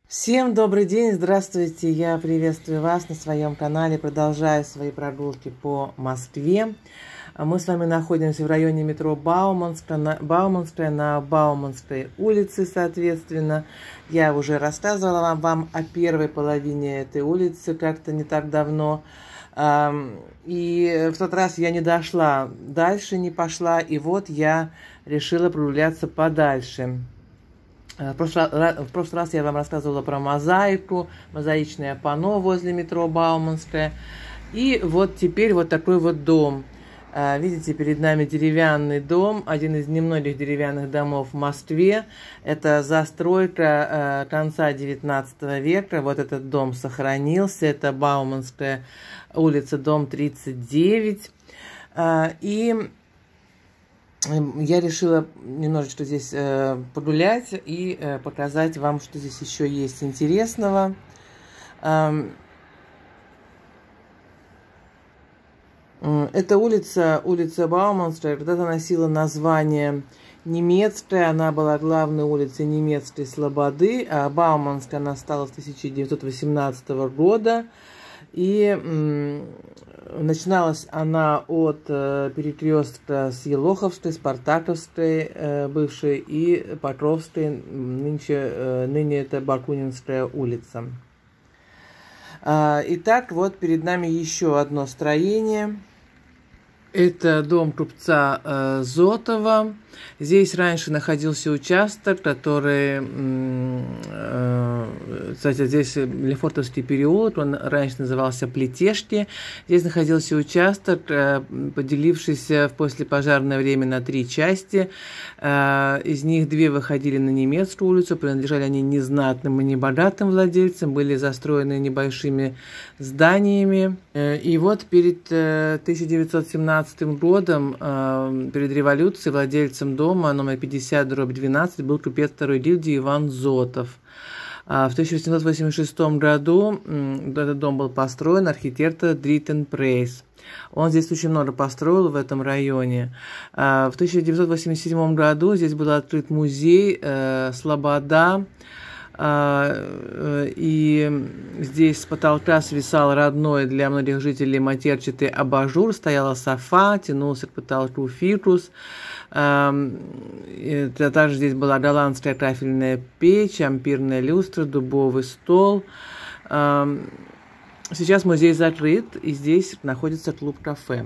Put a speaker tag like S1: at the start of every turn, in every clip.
S1: Всем добрый день, здравствуйте, я приветствую вас на своем канале, продолжаю свои прогулки по Москве. Мы с вами находимся в районе метро Бауманская, на Бауманской улице, соответственно. Я уже рассказывала вам о первой половине этой улицы как-то не так давно. И в тот раз я не дошла дальше, не пошла, и вот я решила прогуляться подальше. В прошлый раз я вам рассказывала про мозаику, мозаичное панно возле метро Бауманская. И вот теперь вот такой вот дом. Видите, перед нами деревянный дом, один из немногих деревянных домов в Москве. Это застройка конца 19 века. Вот этот дом сохранился. Это Бауманская улица, дом 39. И я решила немножечко здесь погулять и показать вам, что здесь еще есть интересного. Эта улица Бауманская, когда-то носила название немецкая, она была главной улицей немецкой слободы, а Бауманская она стала с 1918 года. И начиналась она от перекрестка с Елоховской, Спартаковской бывшей и Покровской, ныне это Бакунинская улица. Итак, вот перед нами еще одно строение. Это дом купца Зотова. Здесь раньше находился участок, который, кстати, здесь Лефортовский переулок, он раньше назывался Плетешки. Здесь находился участок, поделившийся в послепожарное время на 3 части. Из них 2 выходили на немецкую улицу, принадлежали они незнатным и небогатым владельцам, были застроены небольшими зданиями. И вот перед 1917 годом, перед революцией, владельцем дома номер 50/12 был купец 2-й гильдии Иван Зотов. В 1886 году этот дом был построен архитектор Дриттен Прейс. Он здесь очень много построил в этом районе. В 1987 году здесь был открыт музей «Слобода». И здесь с потолка свисал родной для многих жителей матерчатый абажур, стояла софа, тянулся к потолку фикус. Также здесь была голландская кафельная печь, ампирная люстра, дубовый стол. Сейчас музей закрыт, и здесь находится клуб-кафе.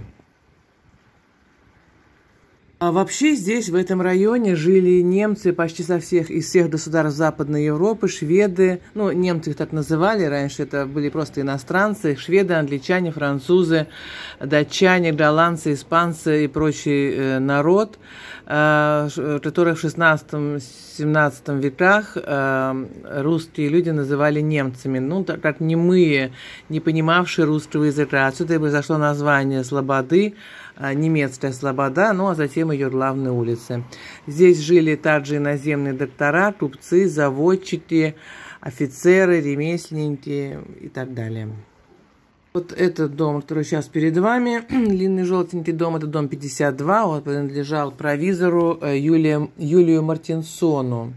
S1: А вообще здесь, в этом районе, жили немцы почти из всех государств Западной Европы, шведы, ну, немцы их так называли, раньше это были просто иностранцы, шведы, англичане, французы, датчане, голландцы, испанцы и прочий народ, которых в 16-17 веках русские люди называли немцами, ну, так как немые, не понимавшие русского языка. Отсюда и произошло название Слободы, немецкая Слобода, ну а затем ее главные улицы. Здесь жили также иноземные доктора, купцы, заводчики, офицеры, ремесленники и так далее. Вот этот дом, который сейчас перед вами, длинный желтенький дом, это дом 52, он принадлежал провизору Юлию Мартинсону.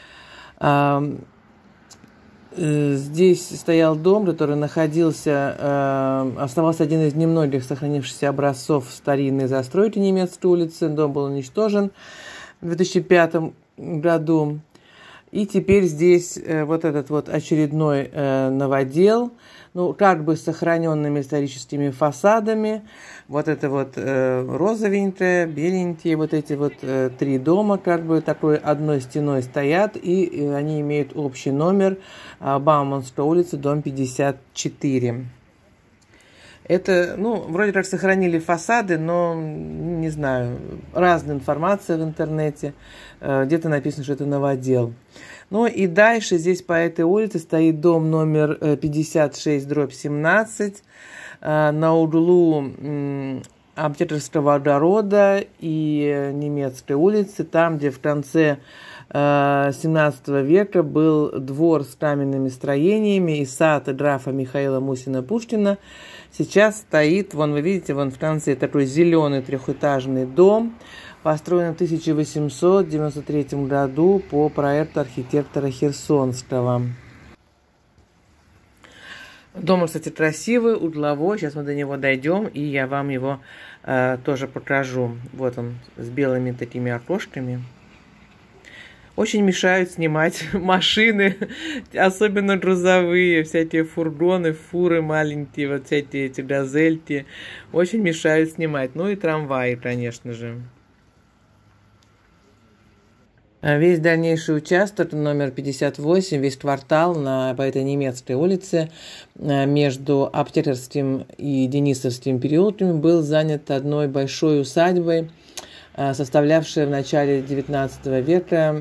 S1: Здесь стоял дом, который оставался один из немногих сохранившихся образцов старинной застройки немецкой улицы. Дом был уничтожен в 2005 году. И теперь здесь вот этот вот очередной новодел, ну, как бы с сохраненными историческими фасадами. Вот это вот розовенькое, беленькие, вот эти вот 3 дома, как бы такой одной стеной стоят, и они имеют общий номер Бауманской улицы, дом 54. Это, ну, вроде как сохранили фасады, но, не знаю, разная информация в интернете. Где-то написано, что это новодел. Ну и дальше здесь по этой улице стоит дом номер 56/17 на углу Аптекарского огорода и Немецкой улицы, там, где в конце 17 века был двор с каменными строениями и сад графа Михаила Мусина-Пушкина. Сейчас стоит, вон вы видите, вон в конце такой зеленый 3-этажный дом, построен в 1893 году по проекту архитектора Херсонского. Дом, кстати, красивый, угловой. Сейчас мы до него дойдем, и я вам его тоже покажу. Вот он, с белыми такими окошками. Очень мешают снимать машины, особенно грузовые, всякие фургоны, фуры маленькие, вот всякие эти газельки. Очень мешают снимать. Ну и трамваи, конечно же. Весь дальнейший участок, номер 58, весь квартал по этой немецкой улице между Аптекарским и Денисовским переулками был занят одной большой усадьбой, составлявшей в начале XIX века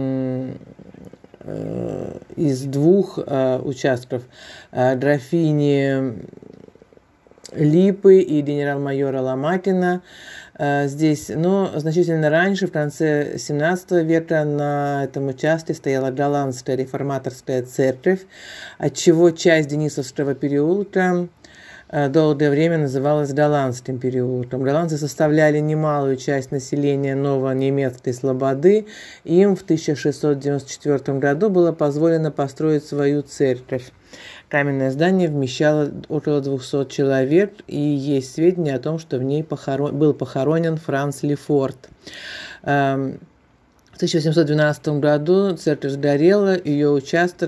S1: из двух участков графини Липы и генерал-майора Ломакина. Здесь, но значительно раньше, в конце XVII века, на этом участке стояла голландская реформаторская церковь, отчего часть Денисовского переулка долгое время называлась Голландским переулком. Голландцы составляли немалую часть населения Новонемецкой слободы. Им в 1694 году было позволено построить свою церковь. Каменное здание вмещало около 200 человек, и есть сведения о том, что в ней был похоронен Франц Лефорт. В 1812 году церковь сгорела, ее участок,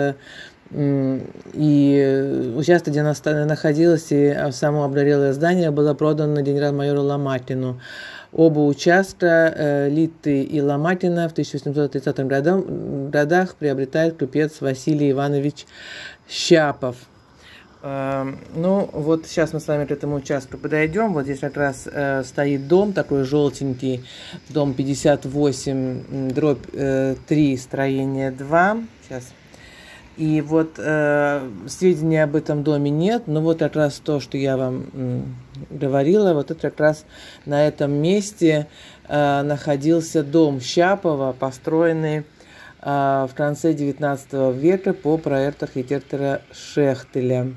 S1: где она находилась, и само обгорелое здание было продано генерал-майору Ломакину. Оба участка, Литы и Ломакина, в 1830 годах приобретает купец Василий Иванович Щапов. Ну, вот сейчас мы с вами к этому участку подойдем. Вот здесь как раз стоит дом, такой желтенький, дом 58, дробь 3, строение 2. Сейчас. И вот сведений об этом доме нет, но вот как раз то, что я вам говорила, вот это как раз на этом месте находился дом Щапова, построенный в конце XIX века по проекту архитектора Шехтеля.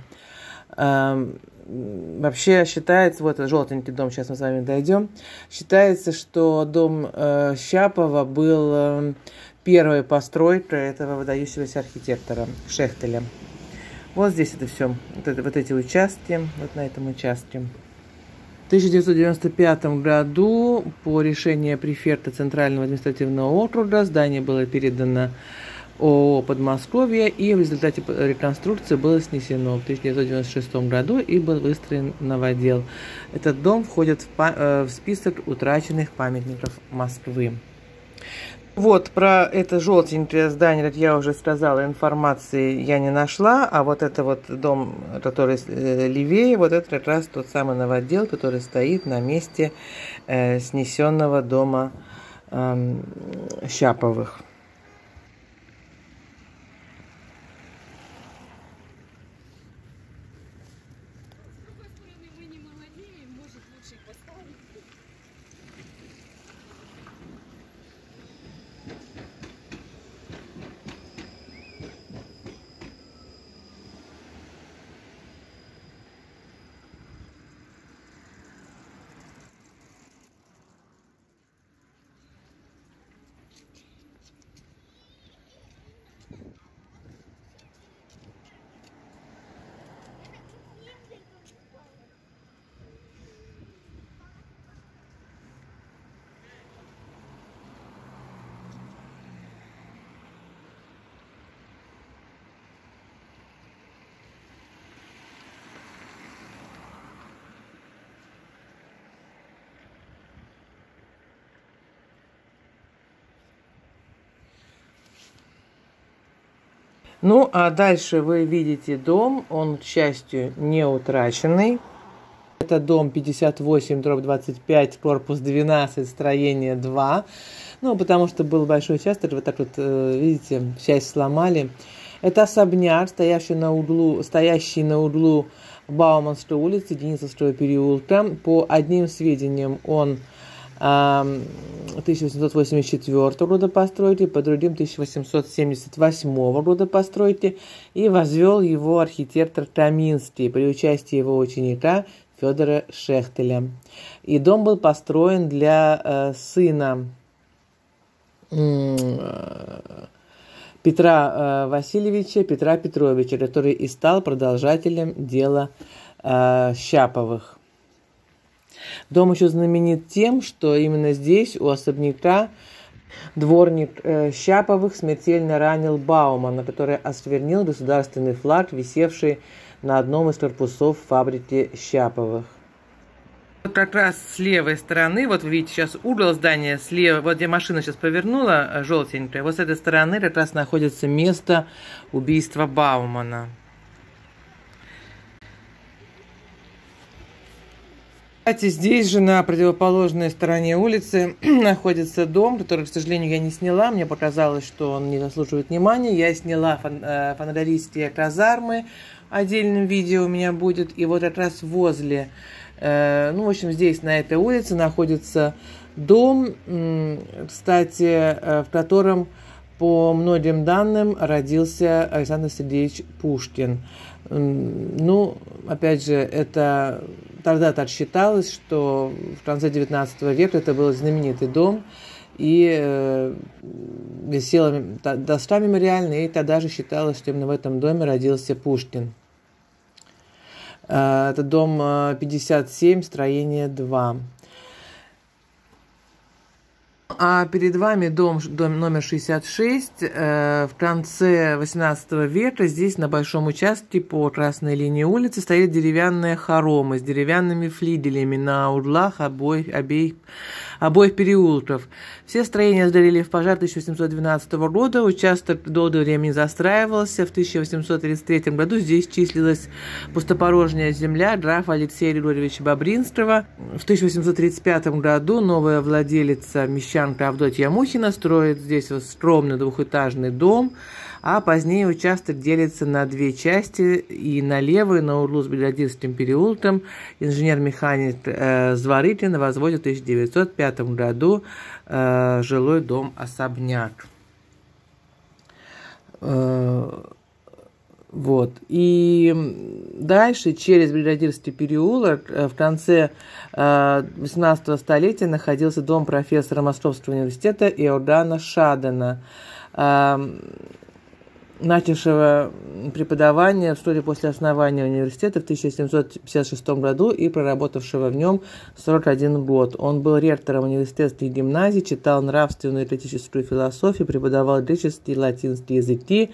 S1: Вообще считается, вот желтенький дом, сейчас мы с вами дойдем, считается, что дом Щапова был первой постройкой этого выдающегося архитектора Шехтеля. Вот здесь это все, вот эти участки, вот на этом участке. В 1995 году по решению префекта Центрального административного округа здание было передано ООО «Подмосковье», и в результате реконструкции было снесено в 1996 году и был выстроен новодел. Этот дом входит в список утраченных памятников Москвы. Вот, про это желтенькое здание, как я уже сказала, информации я не нашла, а вот это вот дом, который левее, вот это как раз тот самый новодел, который стоит на месте снесенного дома Щаповых. Ну, а дальше вы видите дом, он, к счастью, не утраченный. Это дом 58/25, корпус 12, строение 2. Ну, потому что был большой участок, вот так вот, видите, часть сломали. Это особняк, стоящий на углу Бауманской улицы, Денисовского переулка. По одним сведениям, он 1884 года постройки, по другим 1878 года постройки, и возвел его архитектор Каминский при участии его ученика Федора Шехтеля. И дом был построен для сына Петра Васильевича, Петра Петровича, который и стал продолжателем дела Щаповых. Дом еще знаменит тем, что именно здесь, у особняка, дворник Щаповых смертельно ранил Баумана, который осквернил государственный флаг, висевший на одном из корпусов фабрики Щаповых. Вот как раз с левой стороны, вот вы видите сейчас угол здания слева, вот где машина сейчас повернула, желтенькая, вот с этой стороны как раз находится место убийства Баумана. Кстати, здесь же на противоположной стороне улицы находится дом, который, к сожалению, я не сняла. Мне показалось, что он не заслуживает внимания. Я сняла фонаристские казармы. Отдельным видео у меня будет. И вот как раз возле, ну, в общем, здесь, на этой улице, находится дом, кстати, в котором, по многим данным, родился Александр Сергеевич Пушкин. Ну, опять же, это тогда так считалось, что в конце XIX века это был знаменитый дом, и висела доска мемориальная, и тогда же считалось, что именно в этом доме родился Пушкин. Это дом 57, строение 2. А перед вами дом номер 66. В конце 18 века здесь на большом участке по красной линии улицы стоят деревянные хоромы с деревянными флигелями на углах обоих переулков. Все строения сгорели в пожар 1812 года. Участок долгое время не застраивался. В 1833 году здесь числилась пустопорожняя земля графа Алексея Григорьевича Бобринского. В 1835 году новая владелица мещанка Авдотья Мухина строит здесь вот скромный двухэтажный дом, а позднее участок делится на две части, и на левой, на углу с Бригадирским переулком, инженер-механик Зворыкин возводит в 1905 году жилой дом-особняк. Вот. И дальше, через Бригадирский переулок, в конце 18 столетия находился дом профессора Московского университета Иоганна Шадена, начавшего преподавание вскоре после основания университета в 1756 году и проработавшего в нем 41 год. Он был ректором университетской гимназии, читал нравственную и критическую философию, преподавал греческий и латинский языки.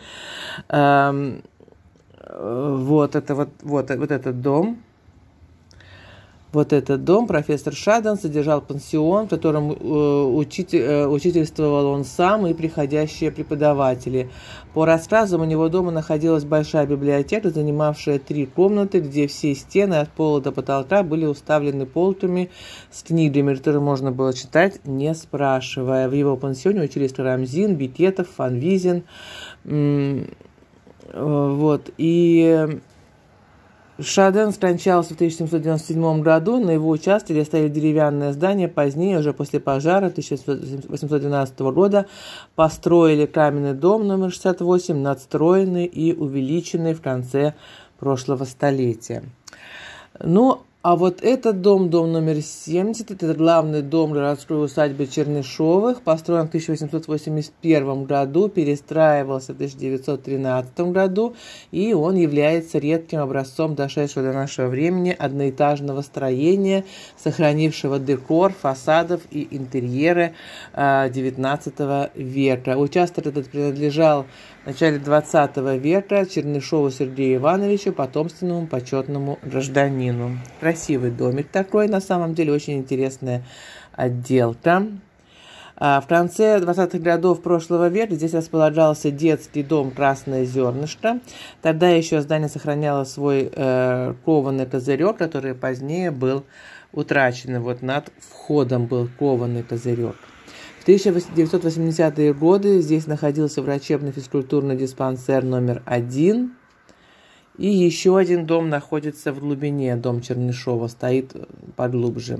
S1: Вот этот дом. Вот этот дом профессор Шаден содержал пансион, в котором учительствовал он сам и приходящие преподаватели. По рассказам, у него дома находилась большая библиотека, занимавшая 3 комнаты, где все стены от пола до потолка были уставлены полками с книгами, которые можно было читать, не спрашивая. В его пансионе учились Карамзин, Бекетов, Фанвизин. Вот, и Шаден скончался в 1797 году. На его участке стояли деревянное здание. Позднее, уже после пожара 1812 года, построили каменный дом номер 68, надстроенный и увеличенный в конце прошлого столетия. Ну, а вот этот дом номер 70, это главный дом городской усадьбы Чернышовых, построен в 1881 году, перестраивался в 1913 году, и он является редким образцом дошедшего до нашего времени одноэтажного строения, сохранившего декор, фасадов и интерьеры XIX века. Участок этот принадлежал в начале XX века Чернышову Сергею Ивановичу, потомственному почетному гражданину. Красивый домик такой, на самом деле, очень интересная отделка. В конце 20-х годов прошлого века здесь располагался детский дом «Красное зернышко». Тогда еще здание сохраняло свой кованый козырек, который позднее был утрачен. Вот над входом был кованый козырек. В 1980-е годы здесь находился врачебно-физкультурный диспансер номер 1. И еще один дом находится в глубине, дом Чернышова, стоит поглубже.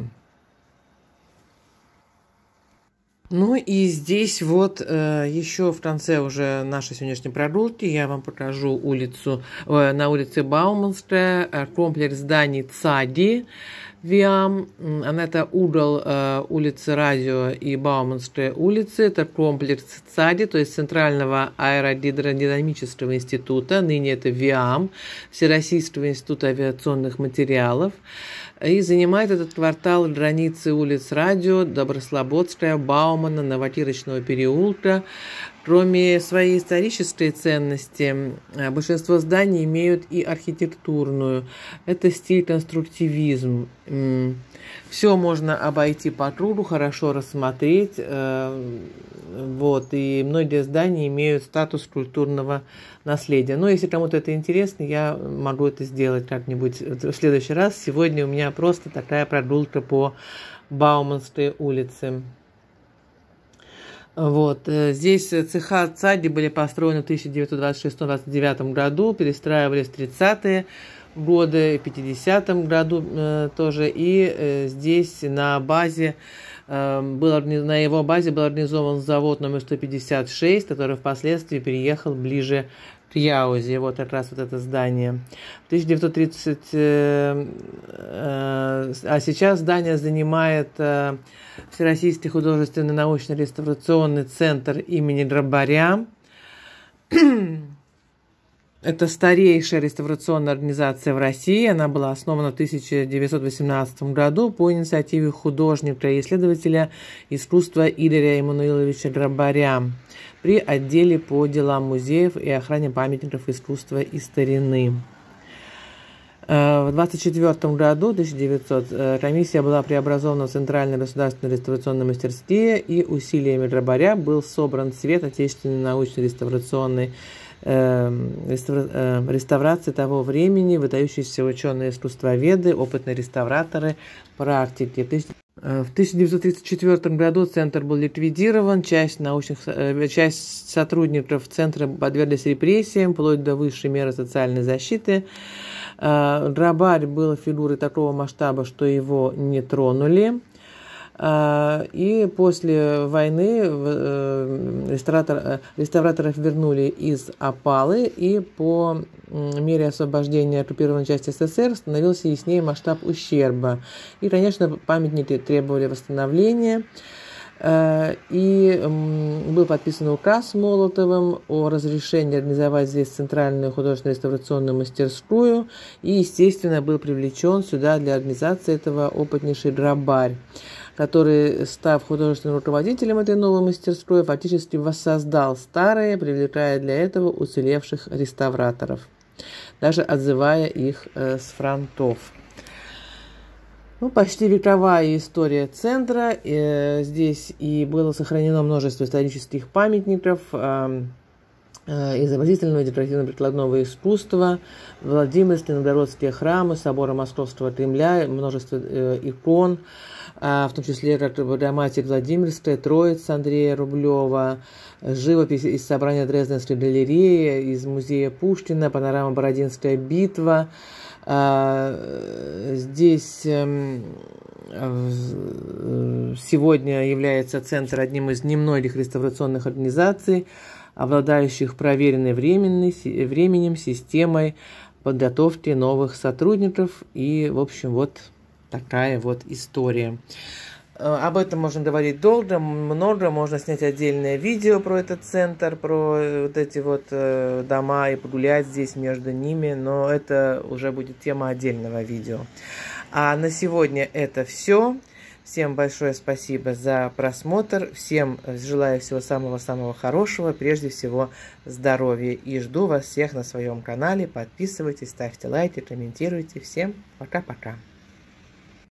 S1: Ну и здесь вот еще в конце уже нашей сегодняшней прогулки я вам покажу улицу, на улице Бауманская, комплекс зданий ЦАГИ. ВИАМ, это угол улицы Радио и Бауманской улицы, это комплекс ЦАДИ, то есть Центрального аэродинамического института, ныне это ВИАМ, Всероссийского института авиационных материалов, и занимает этот квартал границы улиц Радио, Доброслободская, Баумана, Новокирочного переулка. Кроме своей исторической ценности, большинство зданий имеют и архитектурную. Это стиль конструктивизм. Все можно обойти по кругу, хорошо рассмотреть. Вот, и многие здания имеют статус культурного наследия. Но если кому-то это интересно, я могу это сделать как-нибудь в следующий раз. Сегодня у меня просто такая прогулка по Бауманской улице. Вот. Здесь цеха ЦАДИ были построены в 1926-1929 году, перестраивались в 30-е годы, в 50-м году тоже. И здесь на его базе был организован завод номер 156, который впоследствии переехал ближе к Яузе. Вот как раз вот это здание. А сейчас здание занимает Всероссийский художественный научно-реставрационный центр имени Грабаря. Это старейшая реставрационная организация в России. Она была основана в 1918 году по инициативе художника и исследователя искусства Игоря Эммануиловича Грабаря при отделе по делам музеев и охране памятников искусства и старины. В 1924 году, 1900, комиссия была преобразована в Центральные государственные реставрационные мастерские, и усилиями Грабаря был собран цвет отечественной научно-реставрационной реставрации того времени, выдающиеся ученые-искусствоведы, опытные реставраторы, практики. В 1934 году центр был ликвидирован, часть сотрудников центра подверглись репрессиям, вплоть до высшей меры социальной защиты. Грабарь был фигурой такого масштаба, что его не тронули. И после войны реставраторов вернули из опалы, и по мере освобождения оккупированной части СССР становился яснее масштаб ущерба. И, конечно, памятники требовали восстановления. И был подписан указ Молотовым о разрешении организовать здесь Центральную художественно-реставрационную мастерскую. И, естественно, был привлечен сюда для организации этого опытнейший Грабарь, который, став художественным руководителем этой новой мастерской, фактически воссоздал старые, привлекая для этого уцелевших реставраторов, даже отзывая их с фронтов. Почти вековая история центра. Здесь и было сохранено множество исторических памятников, изобразительного и декоративно-прикладного искусства, Владимирские, Новгородские храмы, соборы Московского Кремля, множество икон, в том числе как Богоматерь Владимирская, Троица Андрея Рублева, живопись из собрания Дрезденской галереи, из музея Пушкина, панорама Бородинская битва. Здесь сегодня является центр одним из немногих реставрационных организаций, обладающих проверенной временем системой подготовки новых сотрудников. И, в общем, вот такая вот история. Об этом можно говорить долго, много, можно снять отдельное видео про этот центр, про вот эти вот дома и погулять здесь между ними, но это уже будет тема отдельного видео. А на сегодня это все. Всем большое спасибо за просмотр, всем желаю всего самого-самого хорошего, прежде всего здоровья, и жду вас всех на своем канале, подписывайтесь, ставьте лайки, комментируйте, всем пока-пока.